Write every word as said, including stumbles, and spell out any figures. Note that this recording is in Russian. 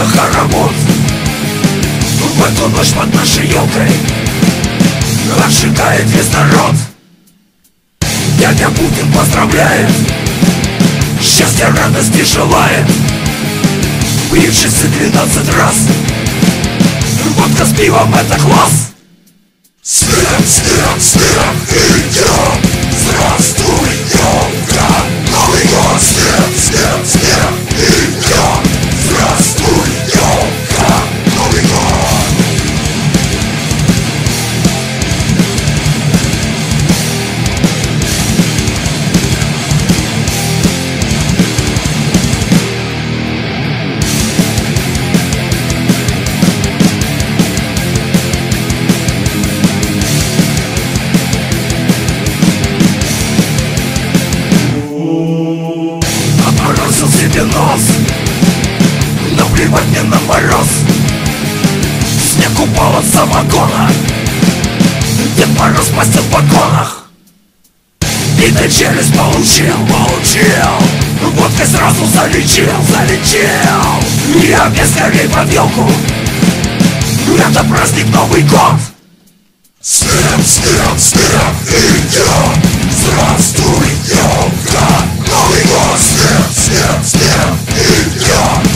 хоровод. В эту ночь под нашей елкой отжигает весь народ. Дядя Путин поздравляет, счастья, радости желает. Выпившийся двенадцать раз, водка с пивом — это класс. Всем, всем, всем идем, здравствуй, елка, Новый год. Всем, всем, всем идем, здравствуй, елка, Новый год. Обморозил себе нос, наплевать мне на мороз. Снег упал от самогона, Дед Мороз постел в погонах. Битой челюсть получил, получил, водкой сразу залечил, залечил. Я без скорей под елку, это праздник Новый год. Всем, всем, всем идем, здравствуй, елка, Новый год. Всем, всем, всем идем,